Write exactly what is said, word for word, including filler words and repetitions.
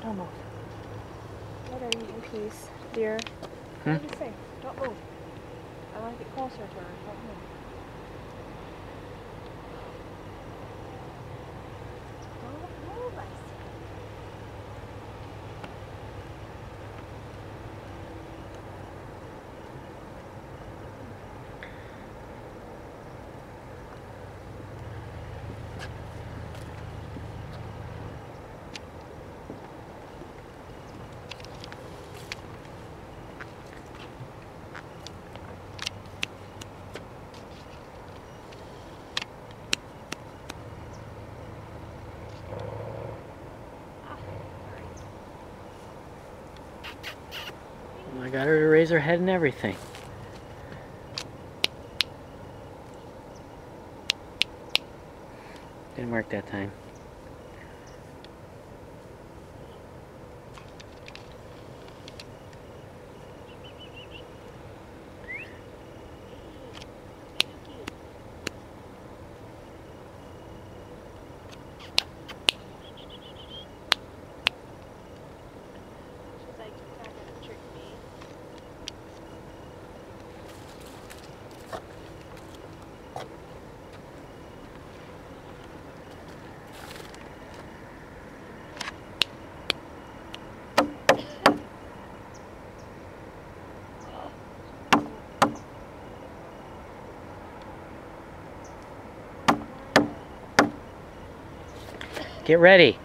Almost. What are you eating, peace, dear? Hmm? What did you say? Don't move. I want to get closer to her. Don't move. Don't move, I said. I got her to raise her head and everything. Didn't work that time. She's like, you're not going to trick me. Get ready.